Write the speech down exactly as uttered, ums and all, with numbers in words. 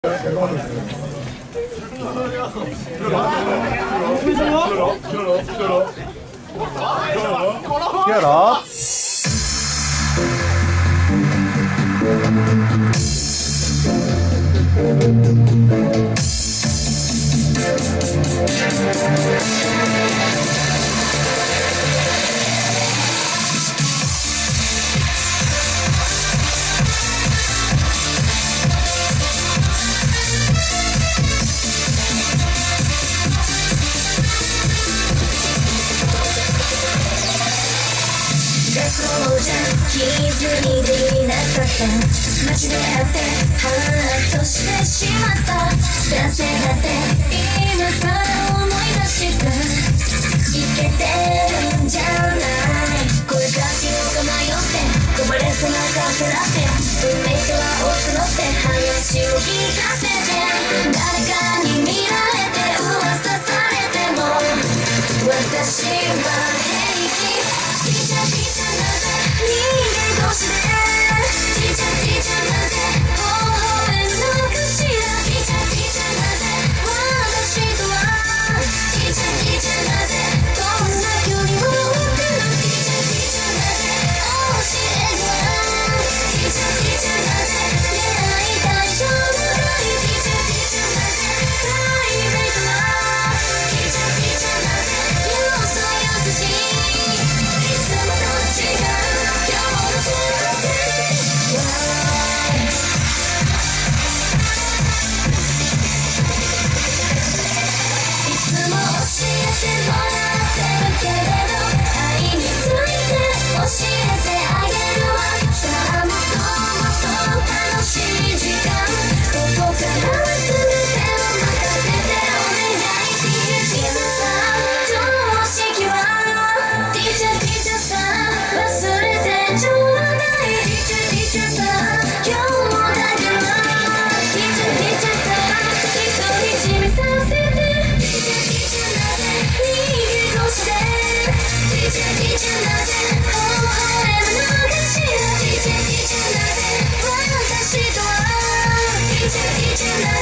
気づいていなかった街で会ってハートしてしまった男性だって今さら思い出したいけてるんじゃない声かけようか迷ってこぼれそうなカフェラテ運命とは多くのって話を聞かせて誰かに見られて噂されても私は平気ティーチャーティーチャーなぜ人間同士でティーチャーティーチャーなぜ微笑むのかしらティーチャーティーチャーなぜ私とはティーチャーティーチャーなぜこんな距離を置くのティーチャーティーチャーなぜ教えてごらんティーチャーティーチャーなぜ出会いたいじゃないティーチャーティーチャーなぜプライベートなティーチャーティーチャーなぜ要素優しいいつもと違う今日の幸せいつも教えてもらってるけれど愛について教えてあげるわさあもっともっと楽しい時間ここからは全てを任せてお願いティーチャーティーチャーさ常識はティーチャーティーチャーさ忘れてちょうだいティーチャーティーチャーさ今日もだけはティーチャーティーチャーさ独り占めさせてティーチャーティーチャーなぜ人間同士でティーチャーティーチャーなぜ微笑むのかしらティーチャーティーチャーなぜ私とはティーチャーティーチャーなぜ